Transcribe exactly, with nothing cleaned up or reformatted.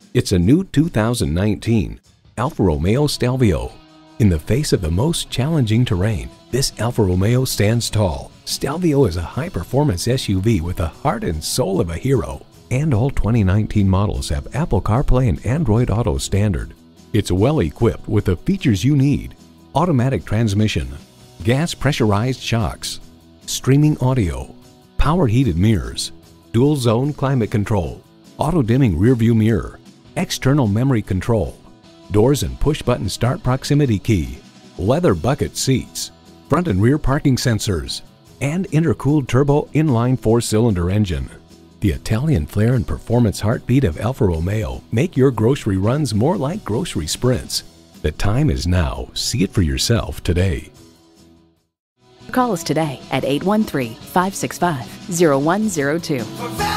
It's a new two thousand nineteen Alfa Romeo Stelvio. In the face of the most challenging terrain, this Alfa Romeo stands tall. Stelvio is a high-performance S U V with the heart and soul of a hero. And all twenty nineteen models have Apple CarPlay and Android Auto standard. It's well equipped with the features you need: automatic transmission, gas pressurized shocks, streaming audio, power heated mirrors, dual zone climate control, auto dimming rear view mirror, external memory control, doors and push button start proximity key, leather bucket seats, front and rear parking sensors, and intercooled turbo inline four-cylinder engine. The Italian flair and performance heartbeat of Alfa Romeo make your grocery runs more like grocery sprints. The time is now. See it for yourself today. Call us today at eight one three, five six five, zero one zero two.